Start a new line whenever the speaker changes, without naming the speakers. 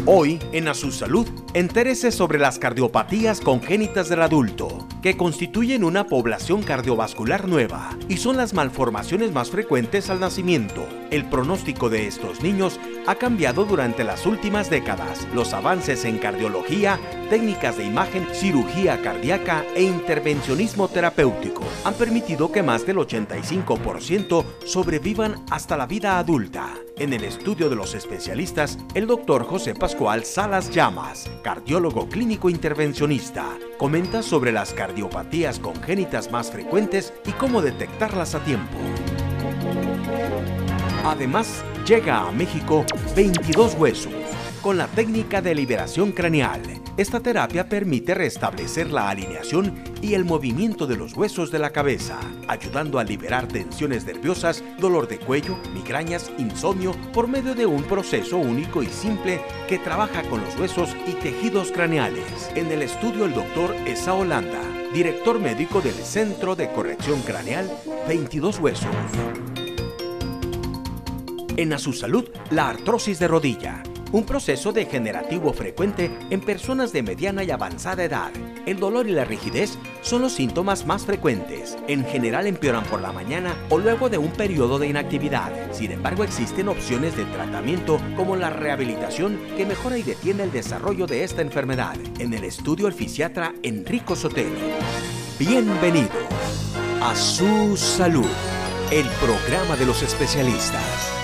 Hoy, en A Su Salud, entérese sobre las cardiopatías congénitas del adulto, que constituyen una población cardiovascular nueva y son las malformaciones más frecuentes al nacimiento. El pronóstico de estos niños ha cambiado durante las últimas décadas. Los avances en cardiología, técnicas de imagen, cirugía cardíaca e intervencionismo terapéutico han permitido que más del 85% sobrevivan hasta la vida adulta. En el estudio de los especialistas, el doctor José Pascual Salas Llamas, cardiólogo clínico intervencionista, comenta sobre las cardiopatías congénitas más frecuentes y cómo detectarlas a tiempo. Además, llega a México 22 huesos, con la técnica de liberación craneal. Esta terapia permite restablecer la alineación y el movimiento de los huesos de la cabeza, ayudando a liberar tensiones nerviosas, dolor de cuello, migrañas, insomnio, por medio de un proceso único y simple que trabaja con los huesos y tejidos craneales. En el estudio, el doctor Esa Holanda, director médico del Centro de Corrección Craneal 22 Huesos. En A Su Salud, la artrosis de rodilla, un proceso degenerativo frecuente en personas de mediana y avanzada edad. El dolor y la rigidez son los síntomas más frecuentes. En general empeoran por la mañana o luego de un periodo de inactividad. Sin embargo, existen opciones de tratamiento como la rehabilitación que mejora y detiene el desarrollo de esta enfermedad. En el estudio, el fisiatra Enrico Sotelo. Bienvenido a Su Salud, el programa de los especialistas.